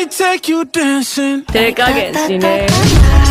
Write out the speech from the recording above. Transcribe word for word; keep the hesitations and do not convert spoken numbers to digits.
me take you dancing. 手加減しねえ。